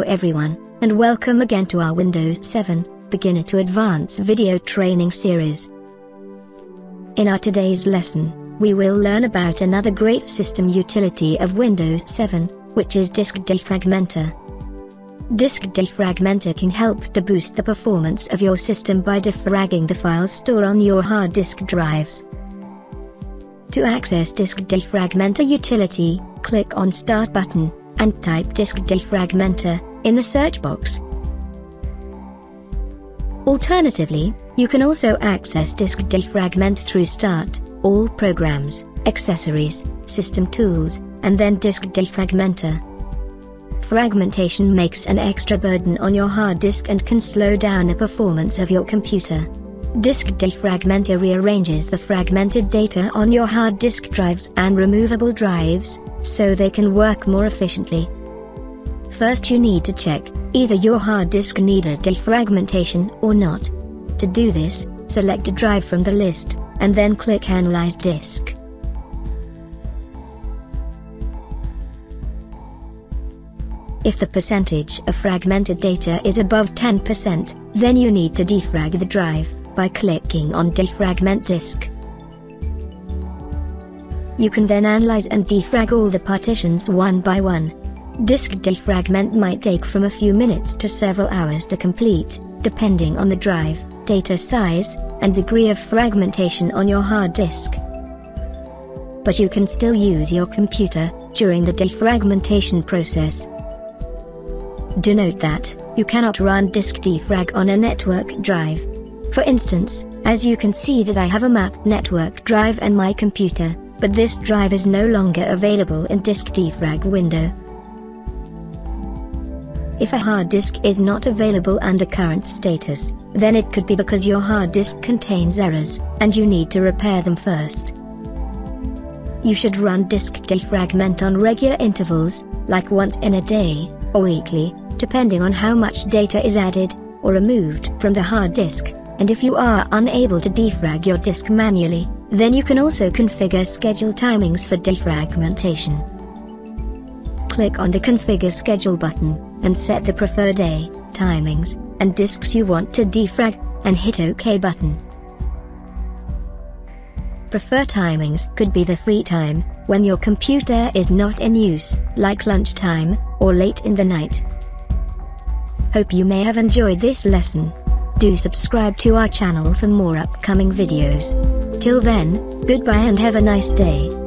Hello everyone, and welcome again to our Windows 7 Beginner to Advanced video training series. In our today's lesson, we will learn about another great system utility of Windows 7, which is Disk Defragmenter. Disk Defragmenter can help to boost the performance of your system by defragging the files stored on your hard disk drives. To access Disk Defragmenter utility, click on Start button, and type Disk Defragmenter in the search box. Alternatively, you can also access Disk Defragment through Start, All Programs, Accessories, System Tools, and then Disk Defragmenter. Fragmentation makes an extra burden on your hard disk and can slow down the performance of your computer. Disk Defragmenter rearranges the fragmented data on your hard disk drives and removable drives, so they can work more efficiently. First, you need to check either your hard disk needed defragmentation or not. To do this, select a drive from the list, and then click Analyze Disk. If the percentage of fragmented data is above 10%, then you need to defrag the drive by clicking on Defragment Disk. You can then analyze and defrag all the partitions one by one. Disk defragment might take from a few minutes to several hours to complete, depending on the drive, data size, and degree of fragmentation on your hard disk. But you can still use your computer during the defragmentation process. Do note that you cannot run disk defrag on a network drive. For instance, as you can see that I have a mapped network drive in my computer, but this drive is no longer available in Disk Defrag window. If a hard disk is not available under current status, then it could be because your hard disk contains errors, and you need to repair them first. You should run Disk Defragment on regular intervals, like once in a day, or weekly, depending on how much data is added, or removed from the hard disk. And if you are unable to defrag your disk manually, then you can also configure schedule timings for defragmentation. Click on the Configure Schedule button, and set the preferred day, timings, and disks you want to defrag, and hit OK button. Preferred timings could be the free time, when your computer is not in use, like lunchtime, or late in the night. Hope you may have enjoyed this lesson. Do subscribe to our channel for more upcoming videos. Till then, goodbye and have a nice day.